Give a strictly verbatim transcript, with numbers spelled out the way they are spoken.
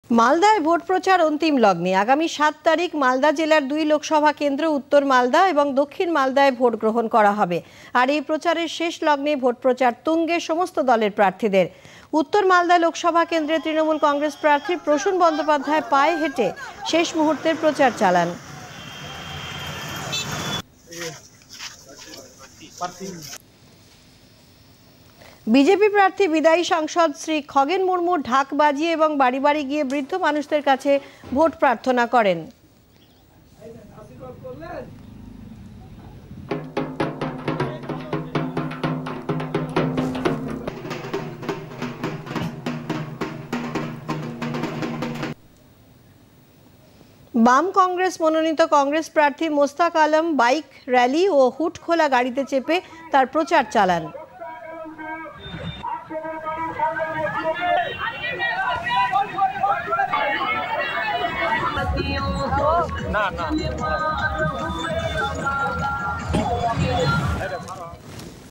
মালদায় ভোট প্রচার অন্তিম লগ্নে। আগামী সাত তারিখ মালদা জেলার দুই লোকসভা কেন্দ্র উত্তর মালদা এবং দক্ষিণ মালদায় ভোট গ্রহণ করা হবে। আর এই প্রচারের শেষ লগ্নে ভোট প্রচার তুঙ্গে সমস্ত দলের প্রার্থীদের। উত্তর মালদা লোকসভা কেন্দ্রে তৃণমূল কংগ্রেস প্রার্থী প্রসূন বন্দ্যোপাধ্যায় পায়ে হেঁটে শেষ মুহূর্তের প্রচার চালান। বিজেপি প্রার্থী বিদায়ী সাংসদ শ্রী খগেন মুর্মু ঢাক বাজিয়ে এবং বাড়ি বাড়ি গিয়ে বৃদ্ধ মানুষদের কাছে ভোট প্রার্থনা করেন। বাম কংগ্রেস মনোনীত কংগ্রেস প্রার্থী মোস্তাক আলম বাইক র্যালি ও হুড খোলা গাড়িতে চেপে তার প্রচার চালান। না না